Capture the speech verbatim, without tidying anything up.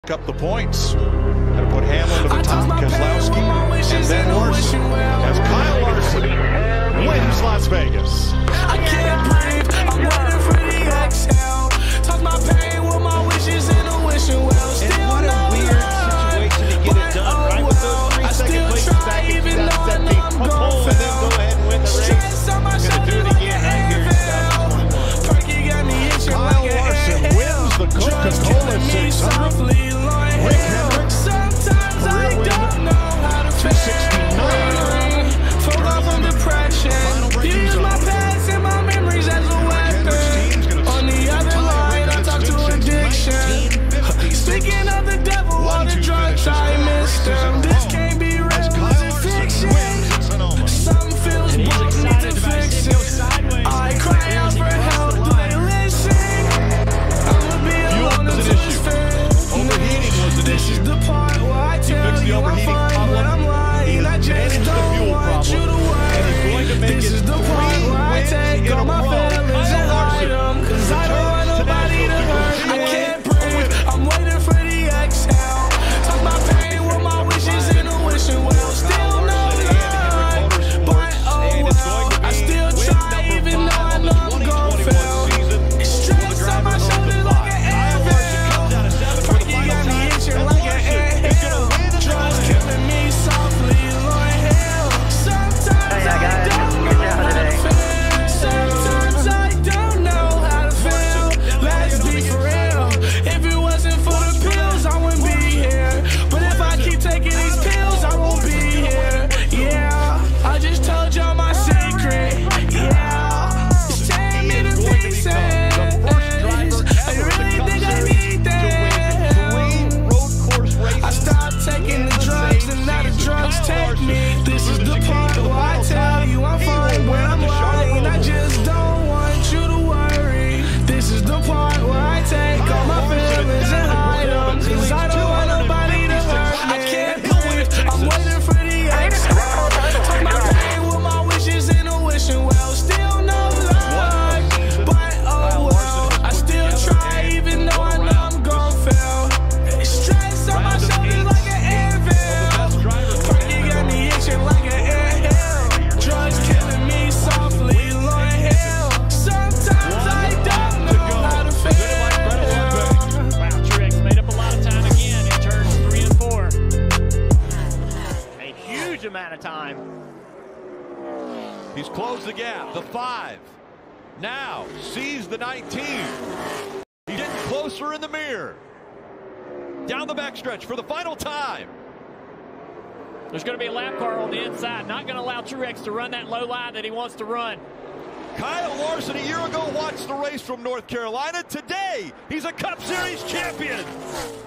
Up the points. Got to put Hamlin to the top, Keselowski, and then Larson as Kyle Larson wins Las Vegas. I can't breathe, I'm waiting for the exhale. Talk my pain with my wishes in a wishing well. Still and what a no weird love, situation to get it done, right? With those three I second places try, back in even two thousand seventeen. though I know I'm Pole and then go ahead and win the race. Stress on my Gonna do shoulder it again right here in two thousand twenty-one. Perky got me itching Kyle like an Larson inhale. wins the Coca-Cola six hundred. Rick Hendrick, Sometimes I don't know how to two sixty-nine. Fall off from depression. Use my past and my memories as a weapon. On the other line, I talk to addiction. Speaking of the devil on the drugs, I missed him. This can't be real, is it fiction? Something feels broken, need to fix it. I cry out for help, do they listen? I'ma be alone until it's fixed. Overheating was an This is issue. the part where I tell the you I'm overheating fine, problem. but I'm lying. I He just managed the don't fuel want you to problem, and he's going to worry. make This it is the part three where I wins take in all a my row. feelings Kyle and hide Larson them, cause I don't want returns to nobody to national hurt me. I figure can't three. breathe, I'm waiting for the exhale. Talk my pain with my wishes in a wishing well. Still no love, but oh well. I still try even though I know I'm gon' fail. Stress on my shoulders like an anvil. Perky got me itching like an anthill. Drugs killing me softly, Lord hell. Sometimes I don't know how to feel. Sometimes I don't know how to feel. Let's be for real. If it wasn't for the pills, I wouldn't be here. But if I keep taking these pills, I won't be here. Yeah, I just told y'all my secret. Yeah, it's tearing me to pieces. I really think I need them. I stopped taking the drugs and now the drugs take me. This is the part where I tell you I'm fine when I'm lying. I just don't want you to worry. This is the part where I take all my feelings and hide them, cause I don't want nobody to hurt me. I can't breathe, I'm waiting for the exhale. Take my pain with my wishes in a wishing well. Still no love, but oh well. I still try even though I know I'm gon' fail. Stress on my shoulders like an anvil. Perky got me itching like an anthill. Drugs killing me softly, Lord hell. Sometimes I don't know how to feel. Wow, Truex made up a lot of time again in turns three and four. A huge amount of time. He's closed the gap. The five now sees the nineteen. He's getting closer in the mirror. Down the backstretch for the final time. There's going to be a lap car on the inside. Not going to allow Truex to run that low line that he wants to run. Kyle Larson a year ago watched the race from North Carolina. Today, he's a Cup Series champion.